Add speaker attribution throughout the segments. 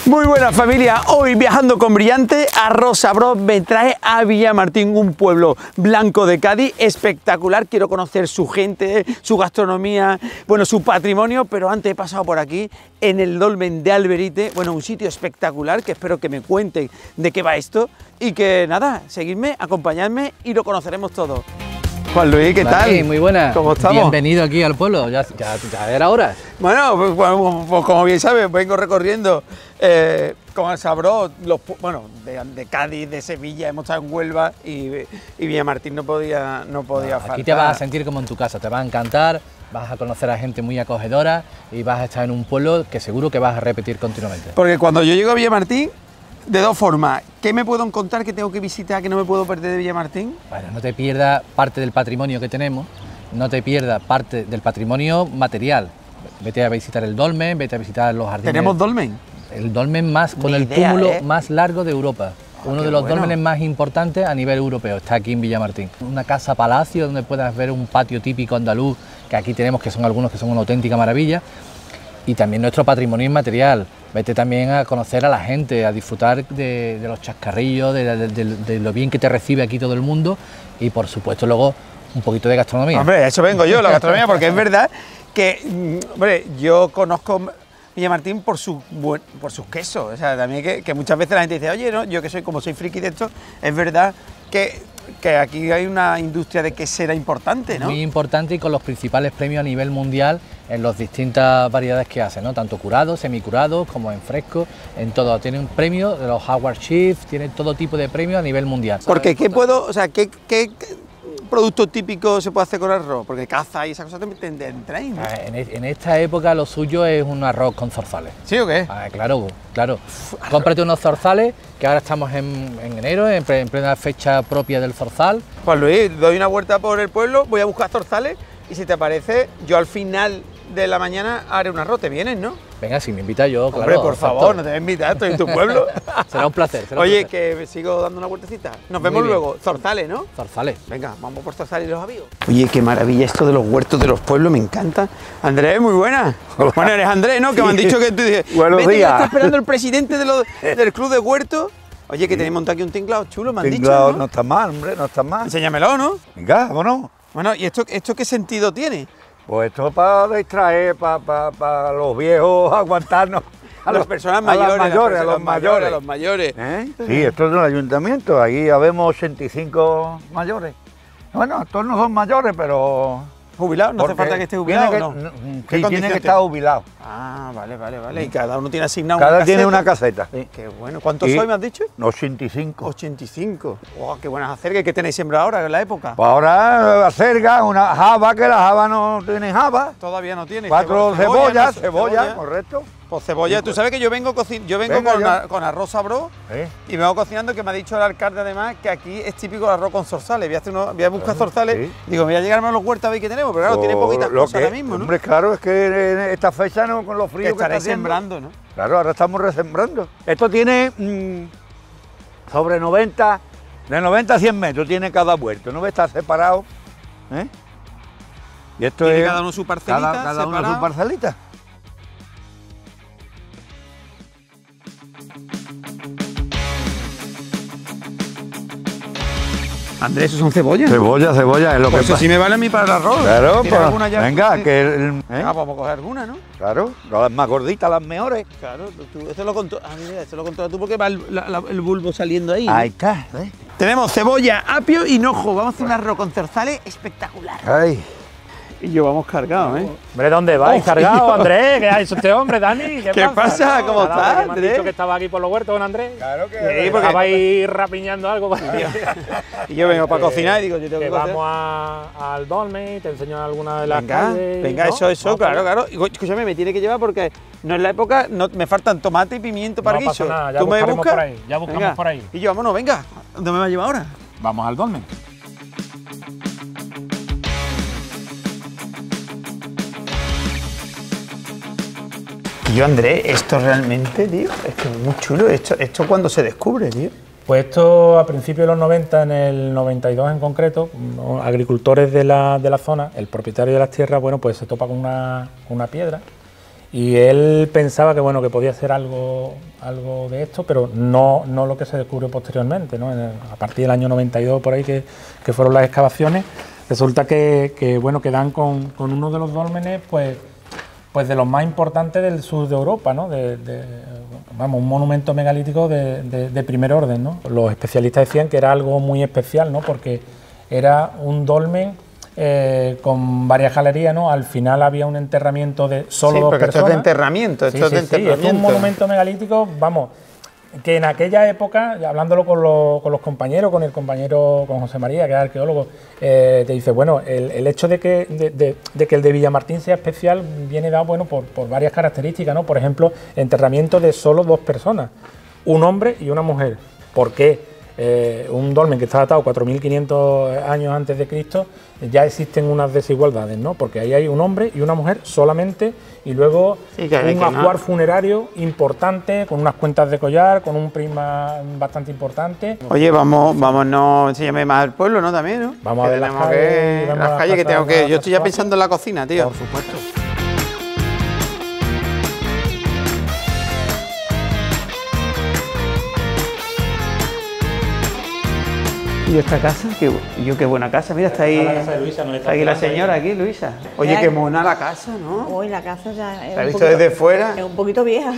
Speaker 1: Muy buena familia, hoy viajando con Brillante, Arroz Sabroz me trae a Villamartín, un pueblo blanco de Cádiz, espectacular. Quiero conocer su gente, su gastronomía, bueno, su patrimonio, pero antes he pasado por aquí en el Dolmen de Alberite, bueno, un sitio espectacular que espero que me cuenten de qué va esto y que nada, seguidme, acompañadme y lo conoceremos todo. Juan Luis, ¿qué tal?
Speaker 2: Sí, muy buena.
Speaker 1: ¿Cómo estamos?
Speaker 2: Bienvenido aquí al pueblo, ya era hora.
Speaker 1: Bueno, pues como bien sabes, vengo recorriendo con el Sabroz, de Cádiz, de Sevilla, hemos estado en Huelva y Villamartín no podía faltar.
Speaker 2: Aquí te vas a sentir como en tu casa, te va a encantar, vas a conocer a gente muy acogedora y vas a estar en un pueblo que seguro que vas a repetir continuamente.
Speaker 1: Porque cuando yo llego a Villamartín, de dos formas, ¿qué me puedo encontrar que tengo que visitar, que no me puedo perder de Villamartín?
Speaker 2: Bueno, no te pierdas parte del patrimonio que tenemos, no te pierdas parte del patrimonio material. Vete a visitar el dolmen, vete a visitar los jardines.
Speaker 1: ¿Tenemos dolmen?
Speaker 2: El dolmen con el túmulo más largo de Europa. Uno de los dólmenes más importantes a nivel europeo, está aquí en Villamartín. Una casa palacio donde puedas ver un patio típico andaluz, que aquí tenemos, que son algunos que son una auténtica maravilla. Y también nuestro patrimonio inmaterial. Vete también a conocer a la gente, a disfrutar de los chascarrillos, de lo bien que te recibe aquí todo el mundo y por supuesto luego un poquito de gastronomía.
Speaker 1: Hombre, eso vengo yo, la gastronomía, porque es verdad que, hombre, yo conozco Villamartín por sus quesos, o sea, también que muchas veces la gente dice, oye, no, yo que soy friki de esto, es verdad que aquí hay una industria de quesera importante, ¿no?
Speaker 2: Muy importante y con los principales premios a nivel mundial en las distintas variedades que hacen, ¿no? Tanto curados, semicurados, como en fresco, en todo. Tienen premios de los Howard Chief, tienen todo tipo de premios a nivel mundial.
Speaker 1: Porque ¿qué producto típico se puede hacer con arroz? Porque caza y esas cosas tendréis, ¿no?
Speaker 2: En esta época lo suyo es un arroz con zorzales.
Speaker 1: ¿Sí o qué?
Speaker 2: Claro. Cómprate unos zorzales, que ahora estamos en enero, en plena fecha propia del zorzal.
Speaker 1: Juan Luis, doy una vuelta por el pueblo, voy a buscar zorzales y si te parece, yo al final de la mañana haré un arroz. ¿Te vienes, no?
Speaker 2: Venga, si me invita yo, claro.
Speaker 1: Hombre, por favor, no te voy a invitar, estoy en tu pueblo.
Speaker 2: Será un placer.
Speaker 1: Oye, que sigo dando una vueltecita. Nos vemos luego. Zorzales, ¿no?
Speaker 2: Zorzales.
Speaker 1: Venga, vamos por zorzales y los amigos. Oye, qué maravilla esto de los huertos de los pueblos, me encanta. Andrés, muy buena. Hola. Bueno, eres Andrés, ¿no? Que me han dicho que tú dices,
Speaker 3: buenos días.
Speaker 1: Ya está esperando el presidente del club de huertos. Oye, que tenéis montado aquí un tinglado chulo, me han dicho, ¿no?
Speaker 3: No está mal, hombre, no está mal.
Speaker 1: Enséñamelo, ¿no?
Speaker 3: Venga, vámonos.
Speaker 1: Bueno, ¿y esto qué sentido tiene?
Speaker 3: Pues esto es para distraer, para los viejos aguantarnos.
Speaker 1: A las personas mayores.
Speaker 3: A los mayores.
Speaker 1: ¿Eh?
Speaker 3: Sí, esto es del ayuntamiento, aquí habemos 85 mayores. Bueno, estos no son mayores, pero...
Speaker 1: ¿Jubilado? ¿No hace falta que esté jubilado?
Speaker 3: Sí, tiene que estar jubilado.
Speaker 1: Ah, vale. Y cada uno tiene asignado
Speaker 3: cada tiene una caseta.
Speaker 1: Sí. Qué bueno. ¿Cuántos sois, me has dicho?
Speaker 3: 85.
Speaker 1: 85. ¡Wow, qué buenas acergas! ¿Qué tenéis sembrado ahora en la época?
Speaker 3: Pues ahora acerga, una java, que la java no tiene java.
Speaker 1: Todavía no tiene.
Speaker 3: 4 cebolla, correcto.
Speaker 1: Pues cebolla, tú sabes que yo vengo con arroz sabroz y me vengo cocinando, que me ha dicho el alcalde además que aquí es típico el arroz con zorzales. Voy a buscar zorzales, digo, me voy a llegarme a los huertos a ver qué tenemos, pero claro, tiene poquitas cosas ahora mismo, ¿no?
Speaker 3: Hombre, claro, es que en esta fecha no, con los fríos que está
Speaker 1: sembrando, ¿no?
Speaker 3: Claro, ahora estamos resembrando. Esto tiene sobre 90, de 90 a 100 metros tiene cada huerto, ¿no ves? Está separado, Y esto
Speaker 1: ¿Tiene
Speaker 3: es
Speaker 1: cada uno su parcelita?
Speaker 3: Cada uno su parcelita.
Speaker 1: Andrés, ¿esos son cebollas?
Speaker 3: Cebolla, es lo
Speaker 1: pues
Speaker 3: que pasa.
Speaker 1: Sí me vale a mí para el arroz.
Speaker 3: Claro, pues,
Speaker 1: venga,
Speaker 3: que...
Speaker 1: vamos a coger alguna, ¿no?
Speaker 3: Claro, las más gorditas, las mejores.
Speaker 1: Claro, esto lo controlas tú porque va el bulbo saliendo ahí.
Speaker 3: Ahí está,
Speaker 1: Tenemos cebolla, apio y hinojo. Vamos a hacer un arroz con zorzales espectacular.
Speaker 3: Ay.
Speaker 1: Y yo vamos cargados,
Speaker 4: Hombre, ¿dónde vais cargado, Andrés? ¿Qué ha hecho este hombre, Dani?
Speaker 1: ¿Qué pasa? ¿Cómo estás,
Speaker 4: me han dicho que estaba aquí por los huertos con Andrés.
Speaker 3: Claro que
Speaker 4: sí, porque estabais rapiñando algo.
Speaker 1: Y yo vengo para cocinar y digo, yo tengo que
Speaker 4: vamos al dolmen y te enseño alguna de las calles.
Speaker 1: Venga, ¿no? Eso, claro. Y, escúchame, me tiene que llevar porque no es la época, me faltan tomate y pimiento para guiso.
Speaker 4: No pasa nada, ya
Speaker 1: ¿Tú me buscas?
Speaker 4: por ahí, ya buscamos por ahí.
Speaker 1: Y yo, vámonos, venga. ¿Dónde me va a llevar ahora?
Speaker 4: Vamos al dolmen.
Speaker 1: Yo, Andrés, esto realmente, tío, es que es muy chulo. Esto cuando se descubre, tío.
Speaker 4: Pues esto a principios de los 90, en el 92 en concreto, agricultores de la zona, el propietario de las tierras, bueno, pues se topa con una piedra Y él pensaba que, bueno, que podía ser algo de esto, pero no lo que se descubrió posteriormente, ¿no? A partir del año 92, por ahí, que fueron las excavaciones, resulta que bueno, que dan con uno de los dólmenes, pues de los más importantes del sur de Europa, ¿no? Vamos, un monumento megalítico de primer orden, ¿no? Los especialistas decían que era algo muy especial, ¿no? Porque era un dolmen con varias galerías, ¿no? Al final había un enterramiento de solo dos personas.
Speaker 1: Esto es de enterramiento, esto es de enterramiento.
Speaker 4: Es un monumento megalítico, vamos, que en aquella época, hablándolo con los compañeros, con José María, que es arqueólogo, te dice, bueno, el hecho de que el de Villamartín sea especial viene dado, bueno, por varias características, ¿no? Por ejemplo, enterramiento de solo dos personas, un hombre y una mujer. ¿Por qué? Un dolmen que está datado 4.500 años antes de Cristo, ya existen unas desigualdades, ¿no? Porque ahí hay un hombre y una mujer solamente, y luego un ajuar funerario importante, con unas cuentas de collar, con un prisma bastante importante.
Speaker 1: Oye, vámonos, enséñame más el pueblo, ¿no? También, ¿no?
Speaker 4: Vamos a ver las calles,
Speaker 1: que tengo que... Yo estoy ya pensando en la cocina, tío.
Speaker 4: Por supuesto.
Speaker 1: ¿Y esta casa? Qué buena casa, mira, está ahí.
Speaker 4: La casa de Luisa,
Speaker 1: está aquí la señora, aquí, Luisa. Oye, qué mona la casa, ¿no?
Speaker 5: Hoy la casa ya es.
Speaker 1: ¿La has visto desde fuera?
Speaker 5: Es un poquito vieja.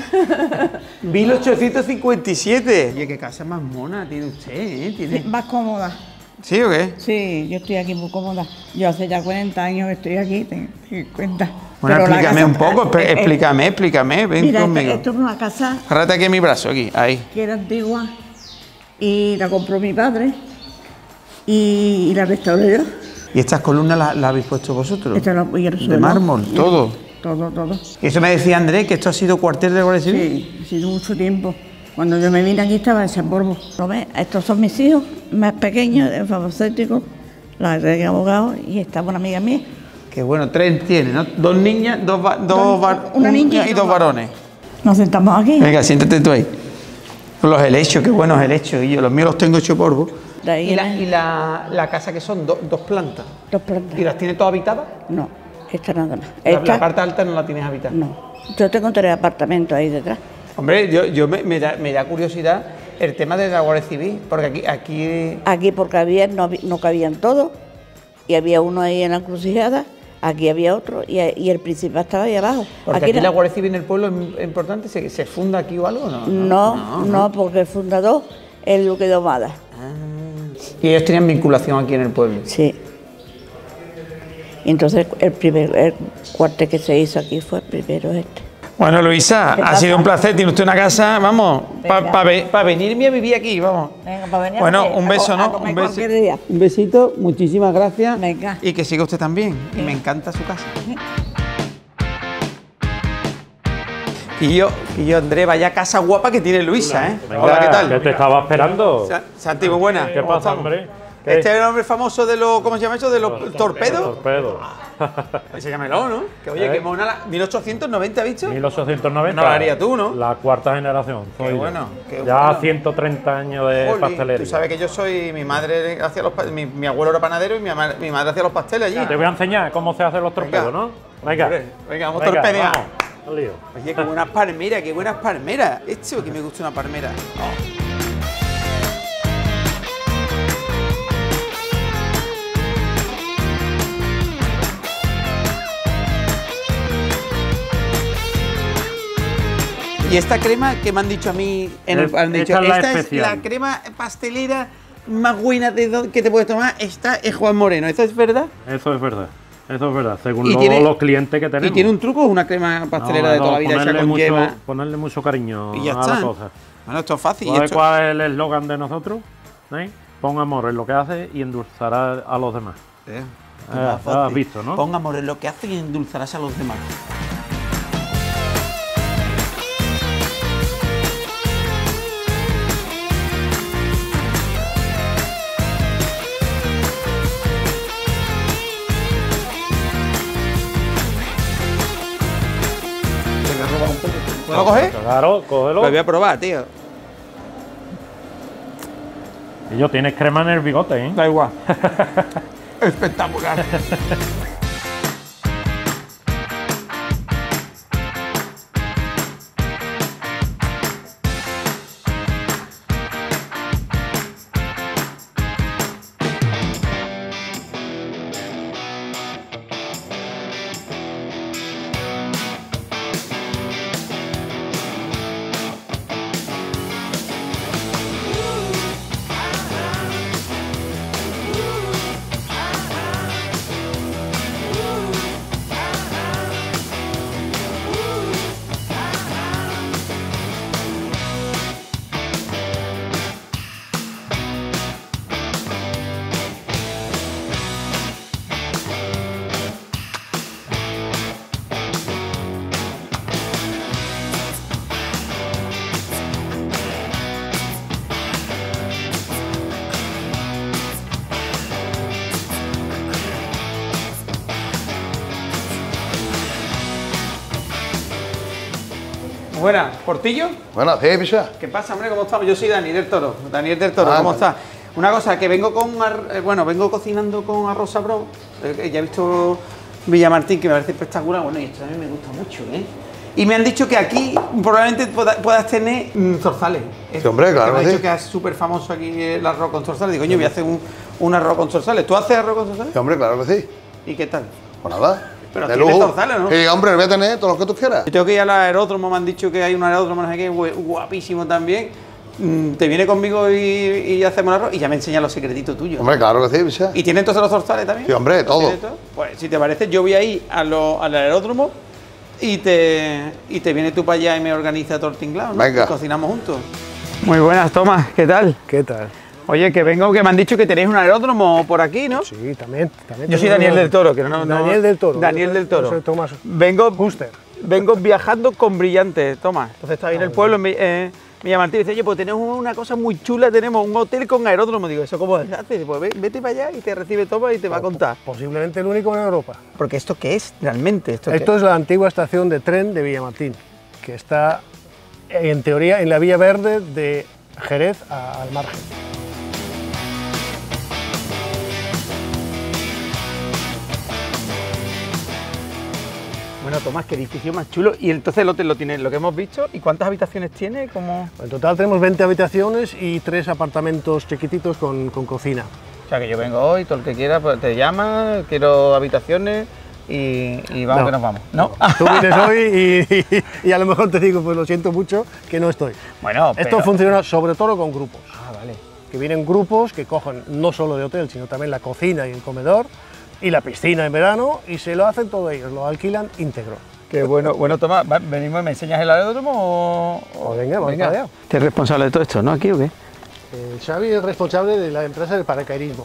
Speaker 1: 1857. Oye, qué casa más mona tiene usted, ¿eh?
Speaker 5: Sí, más cómoda.
Speaker 1: ¿Sí o qué?
Speaker 5: Sí, yo estoy aquí muy cómoda. Yo hace ya 40 años que estoy aquí, te cuenta.
Speaker 1: Bueno,
Speaker 5: pero
Speaker 1: explícame un poco, explícame, ven
Speaker 5: mira,
Speaker 1: conmigo.
Speaker 5: Esto es una casa.
Speaker 1: Agárrate aquí en mi brazo, aquí, ahí.
Speaker 5: Que era antigua y la compró mi padre y la restauré yo.
Speaker 1: ¿Y estas columnas las habéis puesto vosotros?
Speaker 5: Esta la apoyé en el
Speaker 1: ¿De
Speaker 5: suelo.
Speaker 1: mármol? ¿Todo?
Speaker 5: Todo.
Speaker 1: Y eso me decía Andrés, que esto ha sido cuartel de Guardia Civil.
Speaker 5: Sí, ha sido mucho tiempo. Cuando yo me vine aquí estaba en San Borbo. ¿Lo ves? Estos son mis hijos más pequeños, de farmacéutico, la de abogado, y esta una amiga mía.
Speaker 1: Qué bueno, 3 tiene, ¿no? 2 niñas,
Speaker 5: una niña
Speaker 1: y 2 varones.
Speaker 5: Nos sentamos aquí.
Speaker 1: Venga, siéntate tú ahí. Los helechos, qué buenos helechos. Y yo los míos los tengo hecho polvo.
Speaker 5: De ahí
Speaker 1: ¿Y la casa que son 2 plantas?
Speaker 5: 2 plantas.
Speaker 1: ¿Y las tienes todas habitadas?
Speaker 5: No, esta nada más.
Speaker 1: La parte alta no la tienes habitada.
Speaker 5: No. Yo tengo 3 apartamentos ahí detrás.
Speaker 1: Hombre, me da curiosidad el tema de la Guardia Civil, porque
Speaker 5: Aquí porque no cabían todos, y había uno ahí en la encrucijada, aquí había otro, y el principal estaba ahí abajo.
Speaker 1: Porque aquí la Guardia Civil en el pueblo es importante, ¿se funda aquí o algo?
Speaker 5: No, porque el fundador es el duque de Ahumada.
Speaker 1: Y ellos tenían vinculación aquí en el pueblo.
Speaker 5: Sí. Y entonces el cuartel que se hizo aquí fue el primero este.
Speaker 1: Bueno, Luisa, ha sido un placer. Tiene usted una casa, vamos, para venirme a vivir aquí, vamos.
Speaker 5: Venga, para venir
Speaker 1: bueno,
Speaker 5: aquí,
Speaker 1: un beso, ¿no? Un besito, muchísimas gracias.
Speaker 5: Venga.
Speaker 1: Y que siga usted también. Y me encanta su casa. Y yo, Andrés, vaya casa guapa que tiene Luisa, ¿eh?
Speaker 6: Hola, ¿qué tal? ¿Qué te estaba esperando?
Speaker 1: Santi, muy buena.
Speaker 6: ¿Qué pasa, hombre?
Speaker 1: Este es el nombre famoso de los, ¿cómo se llama eso? De los torpedos.
Speaker 6: Torpedo.
Speaker 1: Enséñamelo, ¿no? Que oye, que mona, 1890, ¿has visto?
Speaker 6: 1890.
Speaker 1: No lo harías tú, ¿no?
Speaker 6: La 4ª generación.
Speaker 1: Qué bueno.
Speaker 6: Ya 130 años de pastelería.
Speaker 1: Tú sabes que yo soy, mi madre hacía mi abuelo era panadero y mi madre hacía los pasteles allí.
Speaker 6: Te voy a enseñar cómo se hacen los torpedos, ¿no? Venga,
Speaker 1: vamos a torpedear.
Speaker 6: Oye,
Speaker 1: qué buenas palmeras, Esto que me gusta una palmera. Y esta crema que me han dicho a mí, esta es la crema pastelera más buena que te puedes tomar, esta es Juan Moreno, ¿eso es verdad?
Speaker 6: Eso es verdad. Eso es verdad, según los clientes que tenemos.
Speaker 1: ¿Y tiene un truco o una crema pastelera de toda la vida hecha con yema?
Speaker 6: Ponerle mucho cariño
Speaker 1: y ya
Speaker 6: a
Speaker 1: está.
Speaker 6: la cosa.
Speaker 1: Bueno, esto es fácil.
Speaker 6: ¿Sabes cuál es el eslogan de nosotros? Pon amor en lo que hace y endulzará a los demás. Has visto, ¿no?
Speaker 1: Pon amor en lo que hace y endulzarás a los demás. ¿Puedo coger?
Speaker 6: Claro, cógelo.
Speaker 1: Lo voy a probar, tío.
Speaker 6: Y yo, tienes crema en el bigote, ¿eh?
Speaker 1: Da igual. Espectacular. Buenas, ¿Portillo?
Speaker 7: Bueno, sí, picha.
Speaker 1: ¿Qué pasa, hombre? ¿Cómo estamos? Yo soy Dani del Toro. Daniel del Toro, ¿cómo
Speaker 7: vale.
Speaker 1: estás? Una cosa, que vengo vengo cocinando con arroz sabrón. Ya he visto Villamartín, que me parece espectacular. Bueno, y esto a mí me gusta mucho, ¿eh? Y me han dicho que aquí probablemente puedas tener zorzales.
Speaker 7: Sí, hombre, claro
Speaker 1: Me han
Speaker 7: que
Speaker 1: dicho
Speaker 7: sí.
Speaker 1: que es súper famoso aquí el arroz con zorzales. Digo, coño, voy a hacer un arroz con zorzales. ¿Tú haces arroz con zorzales?
Speaker 7: Sí, hombre, claro que sí.
Speaker 1: ¿Y qué tal?
Speaker 7: Pues nada.
Speaker 1: Pero
Speaker 7: de
Speaker 1: tienes
Speaker 7: lujo.
Speaker 1: zorzales, ¿no?
Speaker 7: Sí, hombre, voy a tener todo lo que tú quieras.
Speaker 1: Yo tengo que ir al aeródromo, me han dicho que hay un aeródromo, no sé qué, guapísimo también. Te viene conmigo y hacemos el arroz y ya me enseña los secretitos tuyos.
Speaker 7: Hombre, claro que sí, picha.
Speaker 1: ¿Y tiene entonces los zorzales también?
Speaker 7: Sí, hombre, todo.
Speaker 1: ¿Tiene todo? Pues si te parece, yo voy a ir al aeródromo y te vienes tú para allá y me organiza todo el tinglado, ¿no?
Speaker 7: Venga.
Speaker 1: Y cocinamos juntos. Muy buenas, Tomás, ¿qué tal?
Speaker 4: ¿Qué tal?
Speaker 1: Oye, que vengo, que me han dicho que tenéis un aeródromo por aquí, ¿no?
Speaker 4: Sí, también.
Speaker 1: Yo soy Daniel del Toro, que no.
Speaker 4: Daniel del Toro.
Speaker 1: Daniel del Toro.
Speaker 4: Yo soy Tomás
Speaker 1: Vengo
Speaker 4: Huster.
Speaker 1: Vengo viajando con Brillante, Tomás. Entonces está ahí en el pueblo, Villamartín, dice, oye, pues tenemos una cosa muy chula, tenemos un hotel con aeródromo. Digo, ¿eso cómo se hace? Pues vete para allá y te recibe Tomás y te va a contar.
Speaker 4: Posiblemente el único en Europa.
Speaker 1: Porque ¿esto qué es realmente?
Speaker 4: Esto es la antigua estación de tren de Villamartín, que está, en teoría, en la Vía Verde de Jerez al margen.
Speaker 1: Bueno, Tomás, qué edificio más chulo. Y entonces el hotel lo tiene, lo que hemos visto. ¿Y cuántas habitaciones tiene?
Speaker 4: En total tenemos 20 habitaciones y 3 apartamentos chiquititos con cocina.
Speaker 1: O sea, que yo vengo hoy, todo el que quiera, pues te llama, quiero habitaciones y vamos, que nos vamos. ¿No?
Speaker 4: Tú vienes hoy y a lo mejor te digo, pues lo siento mucho, que no estoy.
Speaker 1: Bueno,
Speaker 4: Esto funciona sobre todo con grupos.
Speaker 1: Ah, vale.
Speaker 4: Que vienen grupos que cogen no solo de hotel, sino también la cocina y el comedor y la piscina en verano y se lo hacen todo ellos, lo alquilan íntegro.
Speaker 1: Qué bueno. Bueno, Tomás, venimos, ¿me enseñas el aeródromo o...?
Speaker 4: Venga, vamos para allá.
Speaker 1: ¿Tú eres responsable de todo esto, no? ¿Aquí o qué?
Speaker 4: Xavi es responsable de la empresa del paracaidismo.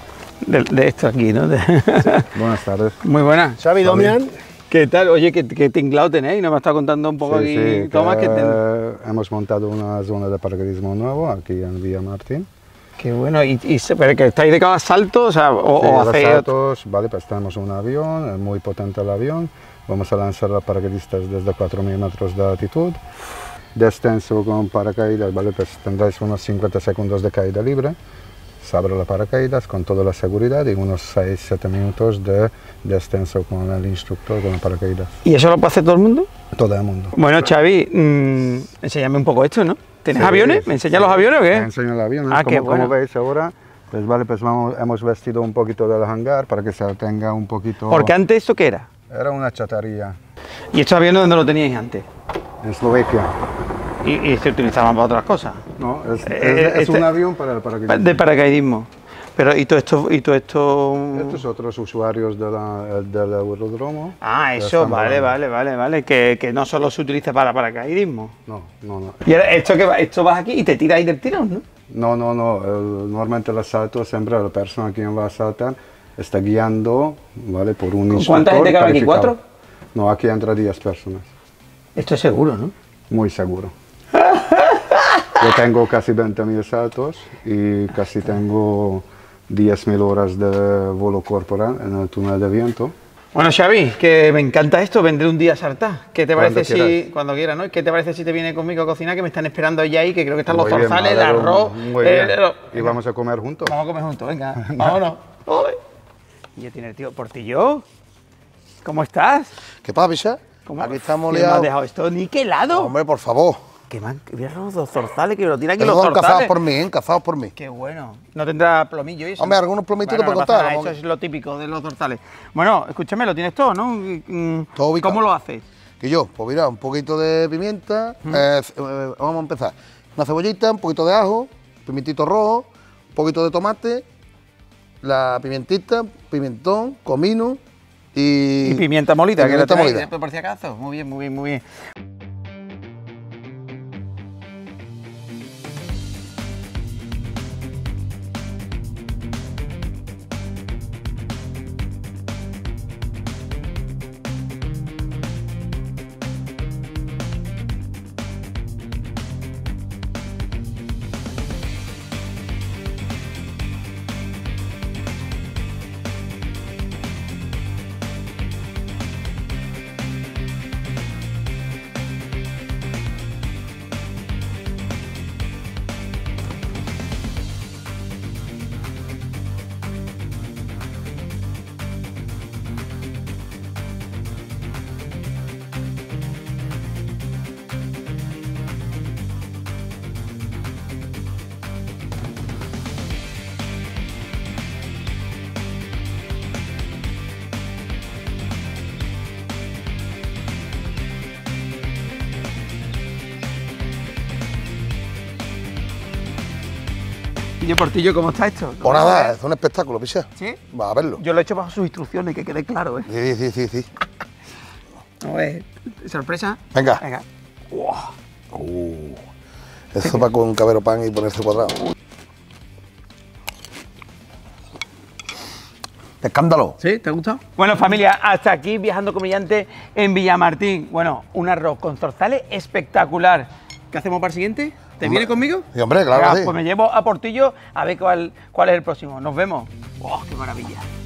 Speaker 1: De esto aquí, ¿no?
Speaker 8: Buenas tardes.
Speaker 1: Muy buenas.
Speaker 4: Xavi Domian.
Speaker 1: ¿Qué tal? Oye, ¿qué tinglado tenéis? Nos me está contando un poco aquí,
Speaker 8: Sí,
Speaker 1: Tomás.
Speaker 8: hemos montado una zona de paracaidismo nuevo aquí en Villamartín.
Speaker 1: Qué bueno. ¿Pero que estáis de cada salto? O sea, o
Speaker 8: los
Speaker 1: hacéis...
Speaker 8: saltos, vale, pues tenemos un avión, es muy potente el avión. Vamos a lanzar a paracaidistas desde 4.000 metros de altitud. Descenso con paracaídas, vale, pues tendréis unos 50 segundos de caída libre. Se abre la paracaídas con toda la seguridad y unos 6-7 minutos de descenso con el instructor con el paracaídas.
Speaker 1: ¿Y eso lo puede hacer todo el mundo?
Speaker 8: Todo el mundo.
Speaker 1: Bueno, Xavi, enséñame un poco esto, ¿no? ¿Tienes
Speaker 8: Sí,
Speaker 1: aviones?
Speaker 8: sí,
Speaker 1: ¿Me enseñas
Speaker 8: sí.
Speaker 1: los aviones o qué?
Speaker 8: Te enseño el avión,
Speaker 1: Ah, qué bueno.
Speaker 8: como veis ahora, pues vale, pues hemos vestido un poquito del hangar para que se tenga un poquito...
Speaker 1: Porque antes, ¿esto qué era?
Speaker 8: Era una chatarría
Speaker 1: ¿Y estos aviones dónde lo teníais antes?
Speaker 8: en Eslovaquia.
Speaker 1: ¿Y se utilizaban para otras cosas?
Speaker 8: No, es
Speaker 1: este-
Speaker 8: un avión para el paracaidismo.
Speaker 1: De paracaidismo. Pero, ¿y todo esto?
Speaker 8: Estos otros usuarios del aeródromo.
Speaker 1: Ah,
Speaker 8: ya
Speaker 1: eso,
Speaker 8: están
Speaker 1: vale,
Speaker 8: volando.
Speaker 1: que no solo se utiliza para paracaidismo.
Speaker 8: No.
Speaker 1: Y ahora, esto vas aquí y te tiras ahí del tirón, ¿no?
Speaker 8: No. Normalmente el asalto siempre la persona que va a asaltar está guiando, ¿vale? Por un instructor.
Speaker 1: ¿Cuánta gente cabe aquí?
Speaker 8: calificado.
Speaker 1: ¿4?
Speaker 8: No, aquí entra 10 personas.
Speaker 1: Esto es seguro, ¿no?
Speaker 8: Muy seguro. Yo tengo casi 20.000 saltos y casi tengo 10.000 horas de vuelo corporal en el túnel de viento.
Speaker 1: Bueno, Xavi, que me encanta esto, vendré un día a saltar. ¿Qué te parece
Speaker 8: Cuando
Speaker 1: cuando quieras, ¿no? ¿Qué te parece si te vienes conmigo a cocinar? Que me están esperando ya ahí, que creo que están los
Speaker 8: Muy bien,
Speaker 1: zorzales, el
Speaker 8: me alegro,
Speaker 1: arroz.
Speaker 8: muy bien. Y
Speaker 1: Venga,
Speaker 8: vamos a comer juntos.
Speaker 1: vamos a comer juntos, venga, vámonos. Ole. Y ya tiene el tío Portillo. ¿Cómo estás?
Speaker 7: ¿Qué pasa, picha?
Speaker 1: ¿Cómo?
Speaker 7: Aquí estamos
Speaker 1: ¿Qué me has
Speaker 7: liados.
Speaker 1: dejado esto niquelado?
Speaker 7: Hombre, por favor.
Speaker 1: Que me han los dos zorzales, que me lo tiran aquí
Speaker 7: Estos
Speaker 1: los
Speaker 7: son cazados
Speaker 1: zorzales.
Speaker 7: por mí, cazados por mí.
Speaker 1: Qué bueno. No tendrá plomillo y eso.
Speaker 7: Hombre, algunos plomitos te
Speaker 1: Bueno,
Speaker 7: puedo
Speaker 1: no pasa
Speaker 7: contar.
Speaker 1: nada,
Speaker 7: vamos.
Speaker 1: eso es lo típico de los zorzales. Bueno, escúchame, lo tienes todo, ¿no?
Speaker 7: Todo ubicado.
Speaker 1: ¿Cómo lo haces?
Speaker 7: Que yo, pues mira, un poquito de pimienta, vamos a empezar. Una cebollita, un poquito de ajo, pimentito rojo, un poquito de tomate, la pimentita, pimentón, comino
Speaker 1: Y pimienta molida, que
Speaker 7: pimienta
Speaker 1: la tenéis,
Speaker 7: molida.
Speaker 1: por si acaso. Muy bien, muy bien, muy bien. Y yo, Portillo, ¿cómo está esto?
Speaker 7: Pues nada, es un espectáculo, picha.
Speaker 1: ¿Sí?
Speaker 7: Va a verlo.
Speaker 1: Yo lo he hecho bajo sus instrucciones, que quede claro, ¿eh?
Speaker 7: Sí.
Speaker 1: A ver, sorpresa.
Speaker 7: Venga.
Speaker 1: Venga.
Speaker 7: Eso para con un cabero pan y ponerse cuadrado. Escándalo.
Speaker 1: ¿Sí? ¿Te ha gustado? Bueno, familia, hasta aquí Viajando con Brillante en Villamartín. Bueno, un arroz con zorzales espectacular. ¿Qué hacemos para el siguiente? ¿Te viene conmigo?
Speaker 7: Sí, hombre, claro
Speaker 1: Venga,
Speaker 7: que sí.
Speaker 1: Pues me llevo a Portillo a ver cuál es el próximo. Nos vemos. ¡Oh, qué maravilla!